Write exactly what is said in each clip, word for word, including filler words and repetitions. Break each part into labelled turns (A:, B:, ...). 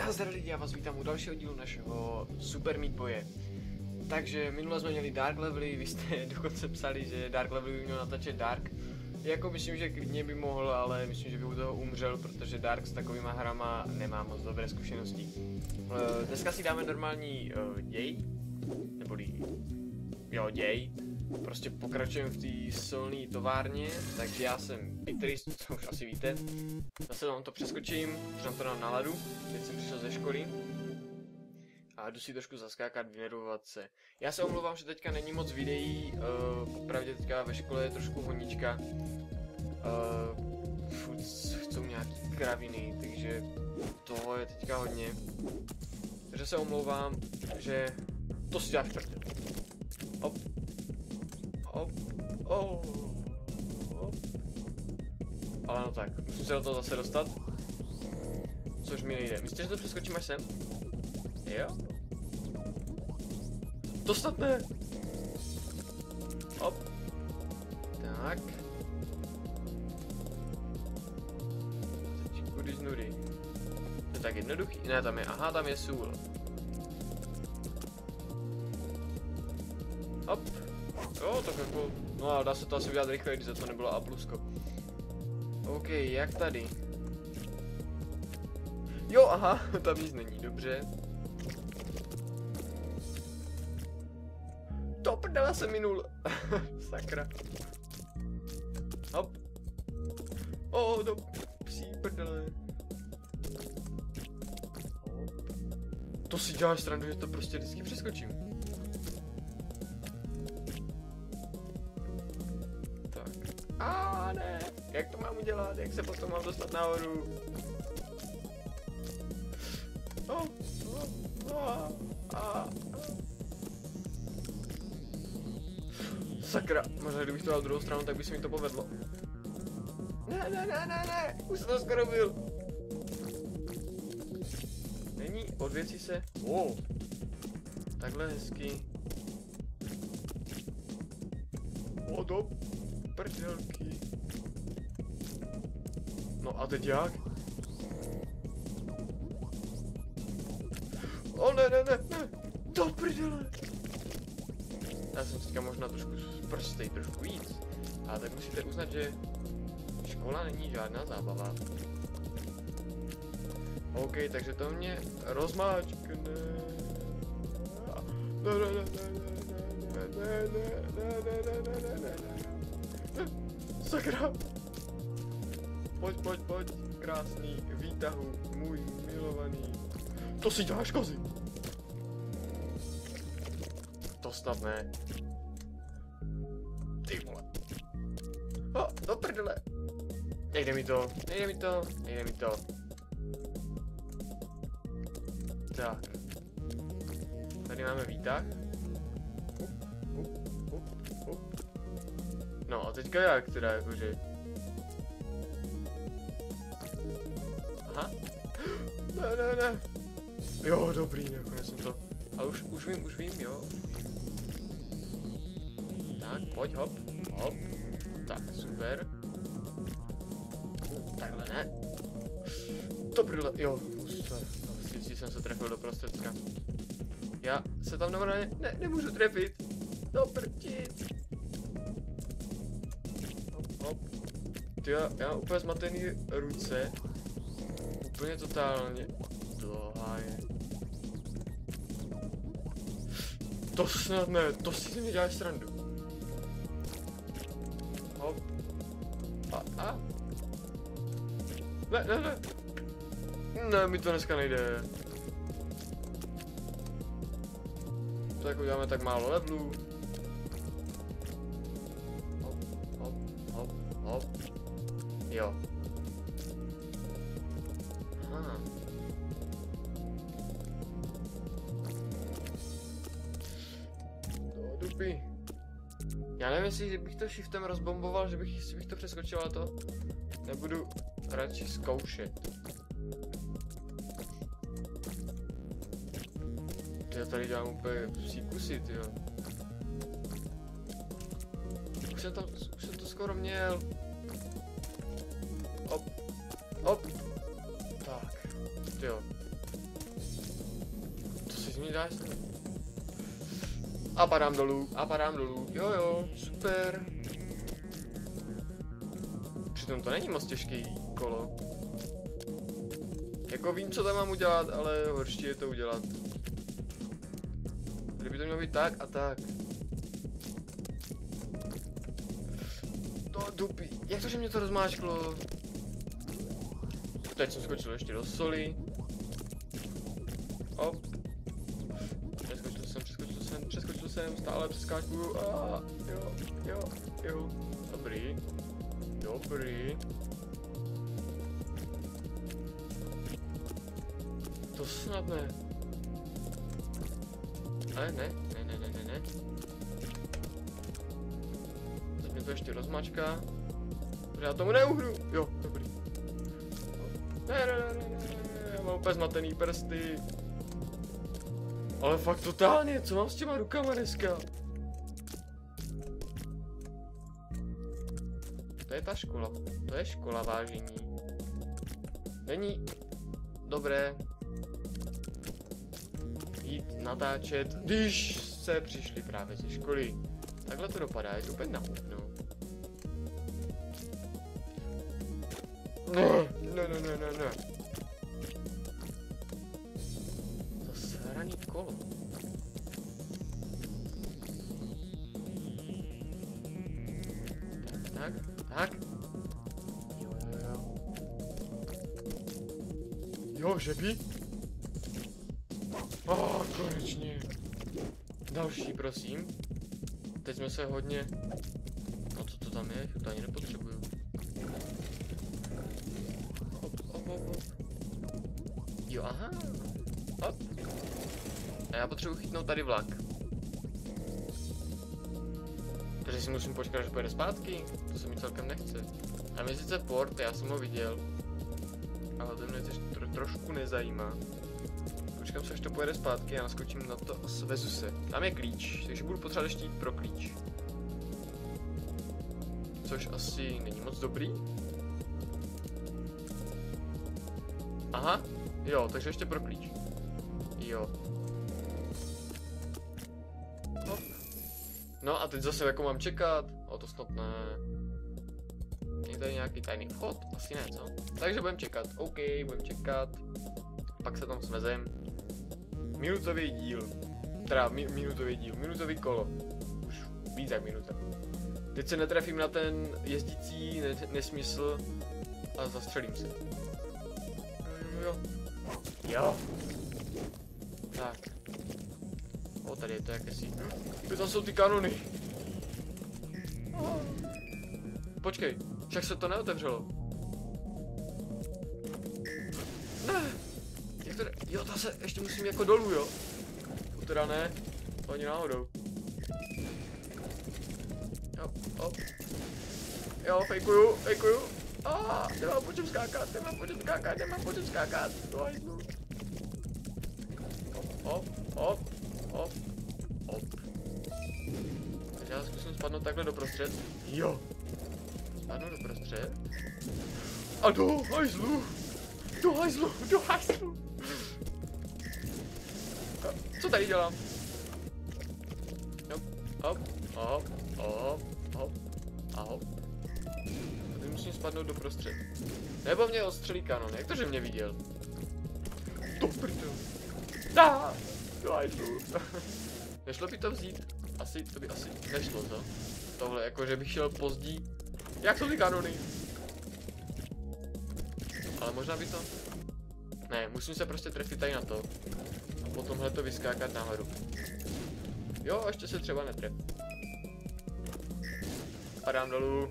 A: Nazdar lidi, já vás vítám u dalšího dílu našeho Super Meat Boye. Takže minule jsme měli Dark Levely, vy jste dokonce psali, že Dark Levely by měl natáčet Dark. Jako myslím, že klidně by mohl, ale myslím, že by u toho umřel, protože Dark s takovýma hrama nemá moc dobré zkušenosti. Dneska si dáme normální uh, děj, neboli jo děj. Prostě pokračujeme v té solné továrně, takže já jsem Pitris, co už asi víte. Zase vám to přeskočím, už nám to dám náladu, teď jsem přišel ze školy. A jdu si trošku zaskákat, vynervovat se. Já se omlouvám, že teďka není moc videí, uh, popravdě teďka ve škole je trošku honička. Uh, furt chcou nějaký kraviny, takže toho je teďka hodně. Takže se omlouvám, že to si dáš prdel. Hop. Hop. Oh. Hop. Ale no tak, musím se do toho zase dostat. Což mi nejde. Myslíte, že to přeskočím až sem? Jo? To snad ne! Hop. Tak. Teď kudy z nudy. To je tak jednoduchý. Ne, tam je, aha, tam je sůl. Hop. Jo, tak jako, no ale dá se to asi udělat rychle, když za to nebylo A plusko. OK, jak tady? Jo, aha, tam nic není, dobře. To prdela se minul. Sakra. Hop. O, do psí prdele. To si děláš srandu, že to prostě vždycky přeskočím. Tak. A ne. Jak to mám udělat? Jak se potom mám dostat nahoru? Oh, oh, oh, ah. Sakra, možná kdybych to dal druhou stranu, tak by se mi to povedlo. Ne, ne, ne, ne, ne, už jsem to skoro byl. Není, odvěcí se. Wow. Takhle hezky. O, do prdelky. No a teď jak? O ne, ne, ne, ne, do prdele. Já jsem teďka možná trošku sprstej, trošku víc. A tak musíte uznat, že škola není žádná zábava. OK, takže to mě rozmáčkne. Ne, ne, ne, ne, ne, ne, ne, ne, ne, ne, ne, ne. Sakra. Pojď, pojď, pojď, krásný výtahu, můj milovaný. To si děláš, kozy. To snad ne. Ty vole. O, do prdele. Nejde mi to, nejde mi to, nejde mi to. Tak. Tady máme výtah. Up, up, up, up. No a teďka jak teda, jakože. Aha. Ne, ne, ne. Jo, dobrý, nakonec jsem to. Ale už, už vím, už vím, jo. Tak, pojď, hop, hop. Tak, super. Takhle ne. To brýle, jo. Vždycky jsem se trefil do prostředka. Já se tam normálně, ne, nemůžu trefit. Do prčic. Hop, hop. Ty já, já mám úplně zmatený ruce. Úplně totálně. Dlouhá je. To snad ne, to si mi děláš srandu. Hop. A, a. Ne, ne, ne. Ne, mi to dneska nejde. To jako děláme tak málo levelů. Hop, hop, hop, hop. Jo. Aha. Do dupy. Já nevím, jestli bych to shiftem rozbomboval, že bych, jestli bych to přeskočil, ale to nebudu radši zkoušet. Já tady dělám úplně psí kusy, tyjo. Už jsem, tam, už jsem to skoro měl. Hop. Hop. Tak. Tyjo. Ty jsi mi dáš to. A padám dolů, a padám dolů. Jo jo, super. Přitom to není moc těžký kolo. Jako vím, co tam mám udělat, ale horší je to udělat. Tady by to mělo být tak a tak. To dupí. Jak to, že mě to rozmáčklo? Teď jsem skočil ještě do soli. Hop. Přeskočil jsem, přeskočil jsem, přeskočil jsem, stále přeskáčkuju. A jo, jo, jo. Dobrý. Dobrý. To snad ne. Ale ne, ne, ne, ne, ne, ne. Teď mě to ještě rozmačká. Protože já tomu neuhnu. Jo, dobrý. Ne, ne, ne, ne, ne, ne, já mám úplně zmatený prsty. Ale fakt totálně, co mám s těma rukama dneska? To je ta škola, to je škola, vážení. Není dobré jít natáčet, když se přišli právě ze školy. Takhle to dopadá, je to úplně na hovno. Ne, ne, ne, ne, ne, ne. To sraný kolo. Tak, tak. Jo, jo, jo. Jo, žebí? Oh, konečně. Další, prosím. Teď jsme se hodně... No co to tam je? To ani nepotřebuju. Hop, hop, hop, hop. Jo, aha. Hop. A já potřebuji chytnout tady vlak. Takže si musím počkat, až pojede zpátky. To se mi celkem nechce. A mě sice port, já jsem ho viděl. Ale to mě teď tro, trošku nezajímá. Počkám se, až to pojede zpátky a naskočím na to a svezu se. Tam je klíč, takže budu potřebovat ještě jít pro klíč. Což asi není moc dobrý. Aha, jo, takže ještě pro klíč. Jo. Hop. No a teď zase jako mám čekat. O, to snad ne. Je tady nějaký tajný vchod? Asi ne, co? Takže budem čekat. OK, budem čekat. Pak se tam svezem. Minutový díl. Teda mi minutový díl. Minutový kolo. Už víc jak minuta. Teď se netrefím na ten jezdící ne nesmysl a zastřelím se. Jo. Jo. Tak. O, tady je to jakési. Ty tam jsou ty kanony. Počkej, však se to neotevřelo. Ne. Jak to ne? Jo, ta se ještě musím jako dolů, jo. To teda ne. To ani náhodou. Jo, hop. Jo, fejkuju, fejkuju. A nemám po čem skákat, nemám po čem skákat, nemám po čem skákat. To jdu. Hop, hop, hop, hop. Takže já zkusím spadnout takhle doprostřed. Jo. Spadnu doprostřed. A do hajzlu. Do hajzlu, do hajzlu. Co tady dělám? Hop, hop, hop, hop, hop, a hop. A teď musím spadnout doprostřed. Nebo mě odstřelí kanon, jak to, že mě viděl? To prdel. Dá, do hajzlu. Nešlo by to vzít? Asi, to by asi nešlo, co? Tohle, jako že bych šel pozdí. Jak jsou ty kanony? Ale možná by to... Ne, musím se prostě trefit tady na to. A potomhle to vyskákat nahoru. Jo, ještě se třeba netref. Padám dolů.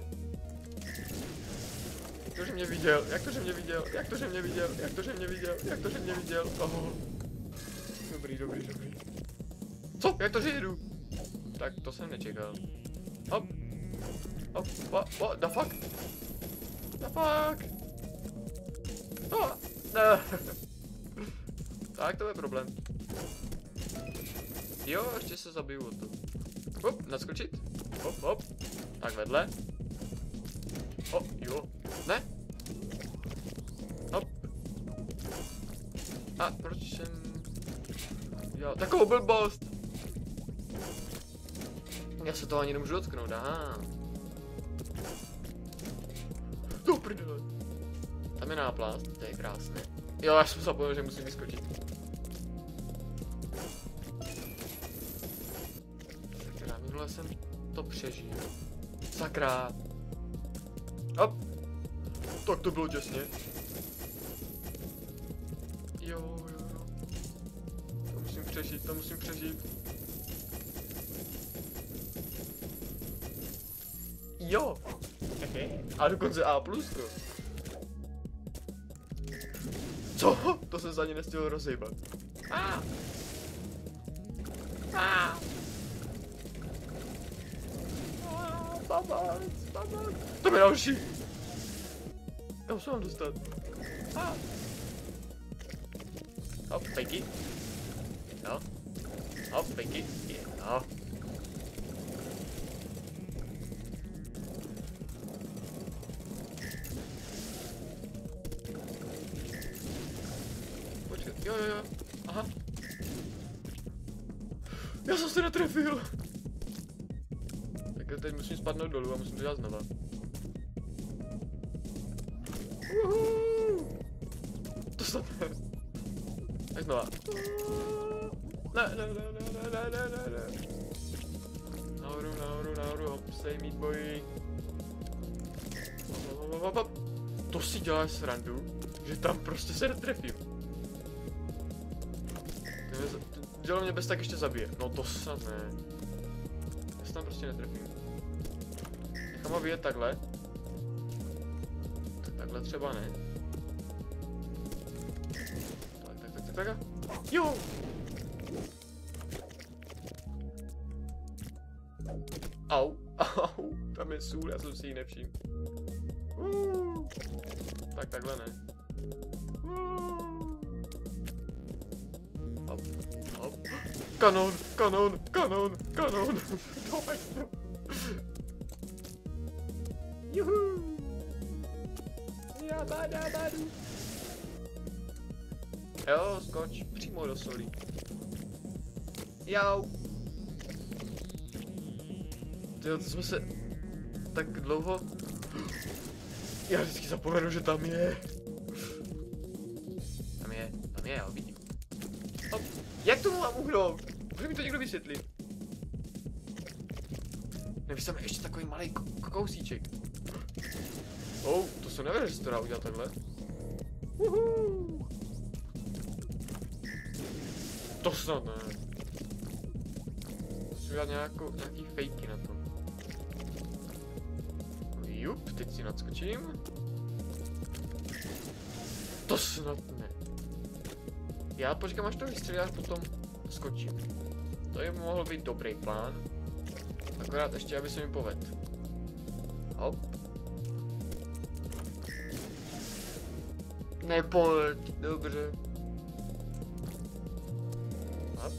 A: Jak to, že mě viděl? Jak to, že mě viděl? Jak to, že mě viděl? Jak to, že mě viděl? Jak to, že mě viděl? Oh. Dobrý, dobrý, dobrý. Co? Jak to, že jedu? Tak to jsem nečekal. Hop. Hop, what, what, the fuck? The fuck? Oh, no. Tak to je problém. Jo, ještě se zabiju o to. Hop, naskočit. Hop, hop. Tak vedle. O, jo. Ne? Hop. A proč jsem... udělal takovou blbost. Já se toho ani nemůžu dotknout, aha. To prdele. Tam je náplast, to je krásné. Jo, já jsem zapomněl, že musím vyskočit. Sakra, minule jsem to přežil. Sakra. Hop. Tak to bylo těsně. Jo, jo, jo. To musím přežít, to musím přežít. Jo. A dokonce A plusko. Co? To jsem za ně nestihl rozhýbat. Ah. Ah. Ah, pomoc, pomoc. To je další. Já už se mám dostat. Ah. Hop, fejky. No. Hop, fejky. No. Počkej, jo, jo, jo. Aha. Já jsem se netrefil. Tak teď musím spadnout dolů a musím to dělat znova. Uhu. To snad ne. Tak znova. Ne, ne, ne, ne, ne, ne, ne, ne. Nahoru, nahoru, nahoru, hop, stay meat boy. Hop, hop, hop. To si děláš srandu, že tam prostě se netrefím. Dělo mě bez tak ještě zabije. No to snad ne. Já se tam prostě netrefím. Nechám ho vyjet takhle. Tak takhle třeba ne. Tak, tak, tak, tak, tak. Jo! Au, au, tam je sůl, já jsem si ji nevšiml. Uh, tak takhle ne. Uh, hop, hop. Kanon, kanon, kanon, kanon. Juhu. Jabadabadu. Jo, skoč přímo do soli. Jau. Tyjo, to jsme se tak dlouho... Já vždycky zapomenu, že tam je. Tam je, tam je, já ho vidím. Hop. Jak tomu mám uhnout? Může mi to někdo vysvětlit? Nevíš, tam je ještě takový malý kousíček. Oh, to se nevěř, že se to dá udělat takhle. Uhu. To snad ne. Musím udělat nějakou, nějaký fejky na tom. Jup, teď si nadskočím. To snad ne. Já počkám, až to vystřelí, až potom skočím. To by mohl být dobrý plán. Akorát ještě, aby se mi povedl. Hop. Nepoveď, dobře. Hop.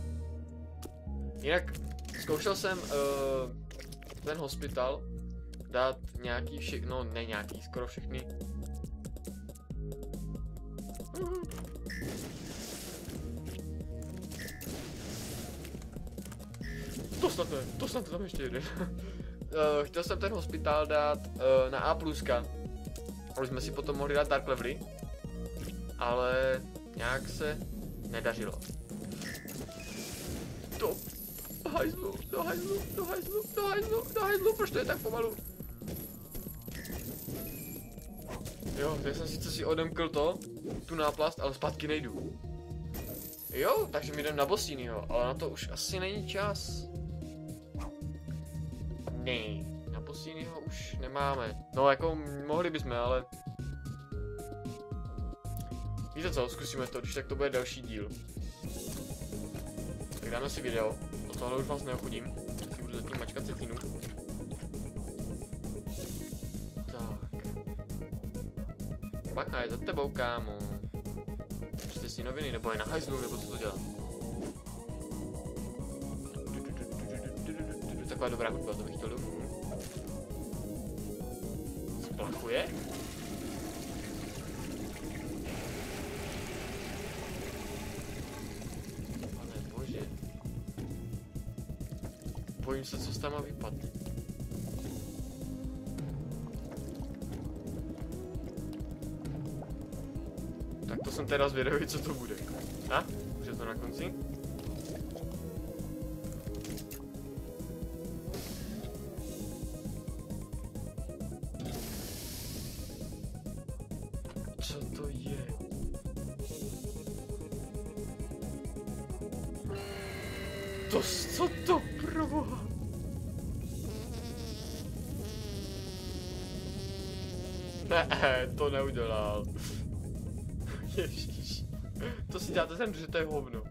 A: Jinak zkoušel jsem uh, ten hospital dát nějaký všech, no ne nějaký, skoro všechny. Uh. To snad ne, to snad tam ještě jde. uh, chtěl jsem ten hospital dát uh, na A pluska. Ale jsme si potom mohli dát dark levely. Ale nějak se nedařilo. To do hajzlu, do hajzlu, do hajzlu, do hajzlu, do hajzlu, proč to je tak pomalu? Jo, já jsem sice si odemkl to, tu náplast, ale zpátky nejdu. Jo, takže mi jdem na bossínyho, ale na to už asi není čas. Ne, na bossínyho už nemáme. No jako mohli bychom, ale... Víte co, zkusíme to, když tak to bude další díl. Tak dáme si video, do tohle už vás neochodím, si budu zatím mačkat setinu. Tak. Bacha, je za tebou, kámo. Čte si noviny, nebo je na hajzlu, nebo co to dělá? Taková dobrá hudba, to bych chtěl domů. Splachuje? Bojím se, co s tam má vypadne. Tak to jsem teda zvědavý, co to bude. A? Už je to na konci? Co to je? To, co to proboha? Ne, to neudělal. Ježíš. To si dáte sem, že to je hovno.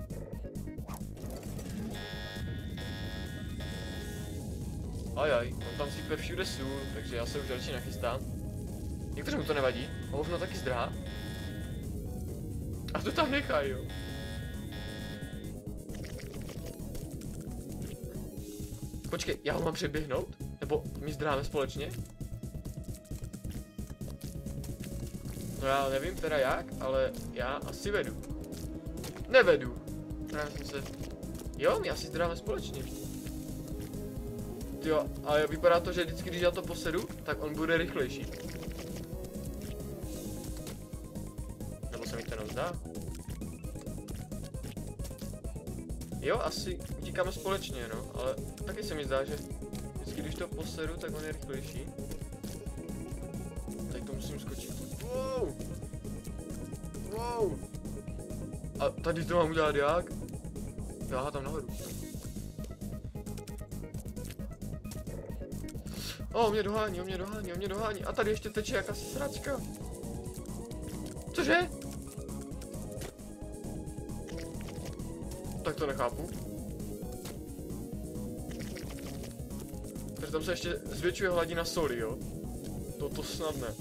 A: Ajaj, on tam sype všude sůl, takže já se už další nachystám. Někteřemu to nevadí, hovno taky zdrhá. A to tam nechaj, jo. Počkej, já ho mám přeběhnout? Nebo my zdráme společně? No já nevím teda jak, ale já asi vedu. Nevedu. Právě jsem se... Jo, my asi zdráme společně. Jo, ale vypadá to, že vždycky, když já to posedu, tak on bude rychlejší. Nebo se mi to nezdá? Jo, asi utíkáme společně, no, ale taky se mi zdá, že vždycky, když to posedu, tak on je rychlejší. Teď to musím skočit. Wow! Wow! A tady to mám udělat jak? Já tam nahoru. O, on mě dohání, on mě dohání, on mě dohání. A tady ještě teče jakási sračka. Cože? Tak to nechápu. Takže tam se ještě zvětšuje hladina soli, jo? To to snad ne.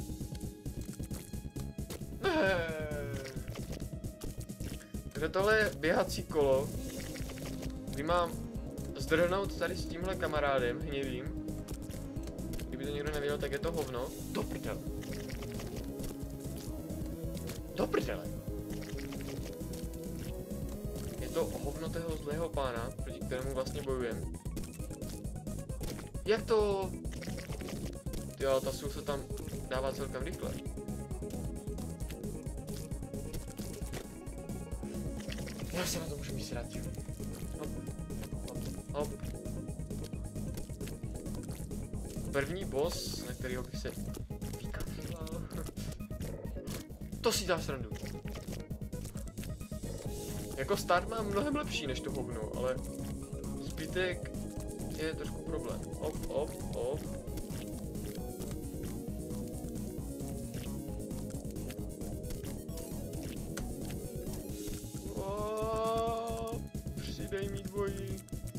A: Takže tohle je běhací kolo, kdy mám zdrhnout tady s tímhle kamarádem hnědým. Kdyby to někdo nevěděl, tak je to hovno. Do prdele. Do prdele. Je to hovno toho zlého pána, proti kterému vlastně bojujeme. Jak to? Jo, ta sůl se tam dává celkem rychle. Já se na to můžu vysrat. Hop, hop, hop. První boss, na kterýho bych se vykašlal. To si dá srandu. Jako start mám mnohem lepší než to hovno, ale zbytek je trošku problém. Hop, hop, hop. Oh, přidej mi dvojí.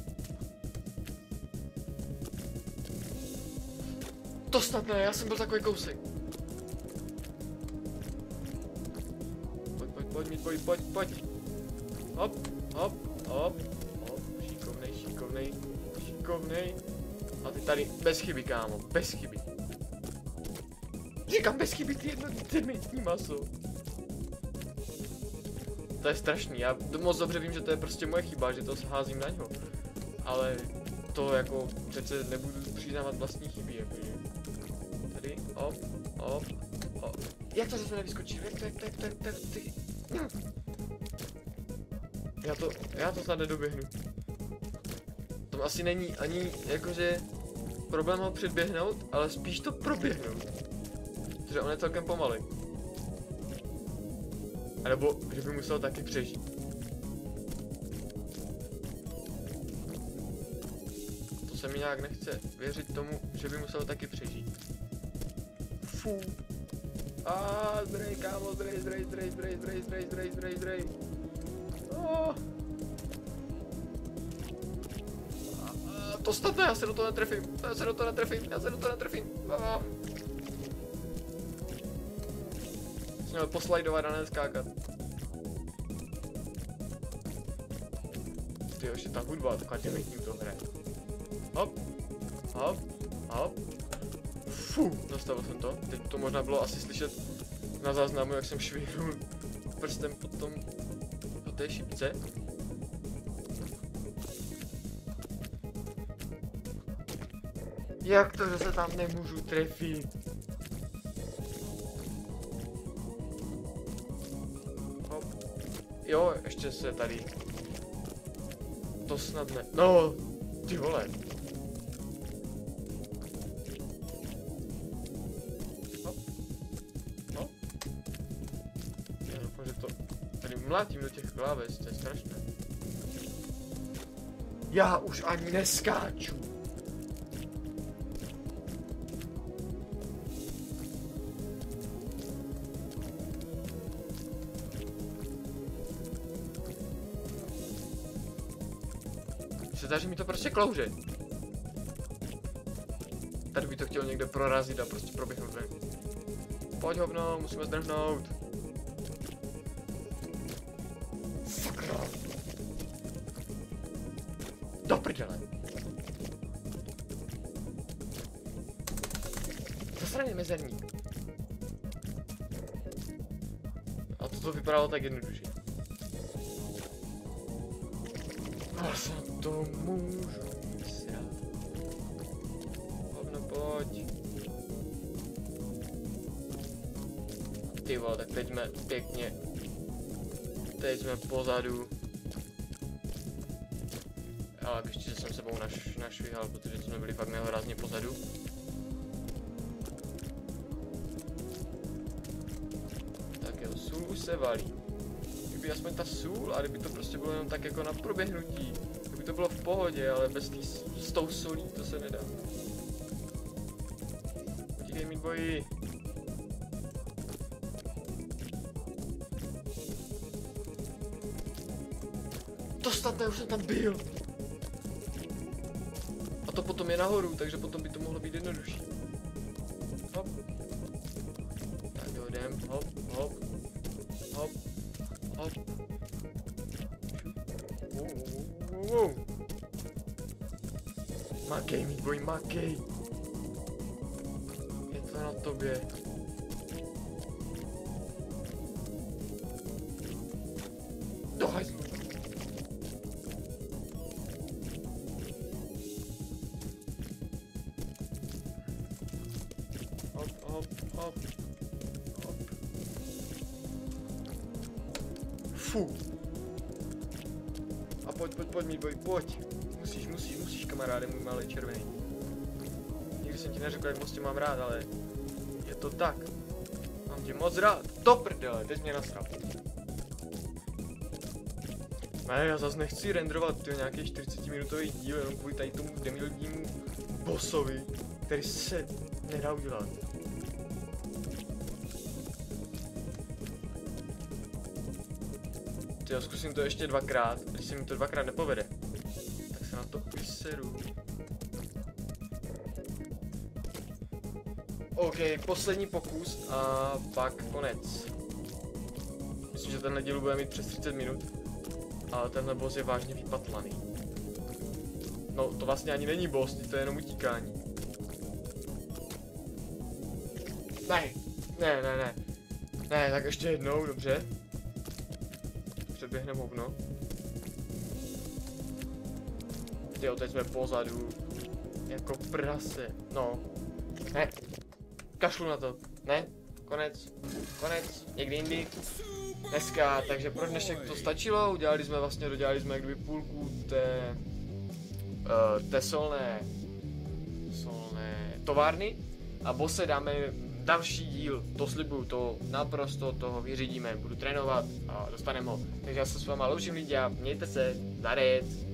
A: To snad ne, já jsem byl takový kousek. Pojď, pojď, pojď, mi dvojí, pojď, pojď. Hop, hop, hop, hop, šikovnej, šikovnej, šikovnej. A ty tady bez chyby, kámo, bez chyby. Říkám bez chyby, ty jedno, ty nejsní maso. To je strašný, já moc dobře vím, že to je prostě moje chyba, že to házím na něho. Ale to jako přece nebudu přiznávat vlastní chyby, jakože. Tady, hop, hop, hop. Jak to zase nevyskočí, jak to, jak to, jak to, jak to, jak to, ty... Já to, já to snad nedoběhnu. To asi není ani jakože problém ho předběhnout, ale spíš to proběhnout. Protože on je celkem pomalej. A nebo, že by musel taky přežít. To se mi nějak nechce věřit tomu, že by musel taky přežít. Fú. A zdrej, kámo, zdrej, zdrej, zdrej, zdrej, zdrej, zdrej, zdrej, zdrej, zdrej. Oh. A, a, to snad ne, já se do toho netrefím, já se do toho netrefím, já se do toho netrefím. Oh. Jsem měl poslajdovat a neskákat. Tyjo, ještě ta hudba, taková dementní to hraje. Hop, hop, hop. Fú, zastavil jsem to. Teď to možná bylo asi slyšet na záznamu, jak jsem švihnul prstem po tom, po té šipce. Jak to, že se tam nemůžu trefit? Hop. Jo, ještě se tady. To snad ne. No, ty vole. Hop. Hop. Já doufám, že to tady mlátím do těch kláves, to je strašné. Já už ani neskáču. Se zdá, že mi to prostě klouže. Tady by to chtěl někde prorazit a prostě proběhnout ven. Pojď hovno, musíme zdrhnout. Sakra. Do prdele. Zasraný mezerník. A toto vypadalo tak jednoduše. Já se to můžu vysrat. Hovno, pojď. Ty vole, tak teď jsme pěkně. Teď jsme pozadu. Ale ještě jsem sebou naš, našvihal, protože jsme byli fakt nehorázně pozadu. Tak jo, sůl už se valí. Kdyby aspoň ta sůl, a kdyby to prostě bylo jenom tak jako na proběhnutí. Kdyby to bylo v pohodě, ale bez tý, s tou solí to se nedá. Utíkej mi boji. To snad ne, už jsem tam byl. A to potom je nahoru, takže potom by to mohlo být jednodušší. Hop. Tak jo, jdem, hop, hop, hop, hop. Wow, wow, wow. Makej, mít boj, makej. Je to na tobě. Do hajzlu. Hop, hop, hop, hop. Fu. A pojď, pojď, pojď, mít boj, pojď. Musíš, musíš, musíš, kamaráde, můj malý červený. Nikdy jsem ti neřekl, jak moc tě mám rád, ale je to tak. Mám tě moc rád. To prdele, teď mě nasral. Ne, já zase nechci renderovat tyjo, nějaký čtyřicetiminutový díl jenom kvůli tady tomu demilnímu bossovi, který se nedá udělat. Tyjo, zkusím to ještě dvakrát, když se mi to dvakrát nepovede, tak se na to vyseru. OK, poslední pokus a pak konec. Myslím, že tenhle díl bude mít přes třicet minut, ale tenhle boss je vážně vypatlaný. No, to vlastně ani není boss, to je jenom utíkání. Ne, ne, ne, ne. Ne, tak ještě jednou, dobře. Předběhnem hovno. Jo, teď jsme pozadu. Jako prase. No. Ne. Kašlu na to. Ne. Konec. Konec. Někdy jindy. Dneska, takže pro dnešek to stačilo. Udělali jsme vlastně, dodělali jsme jak kdyby půlku té, uh, té solné, solné továrny. A bose dáme další díl, to slibuju, to naprosto toho vyřídíme, budu trénovat a dostaneme ho. Takže já se s váma loučím lidi a mějte se, darec.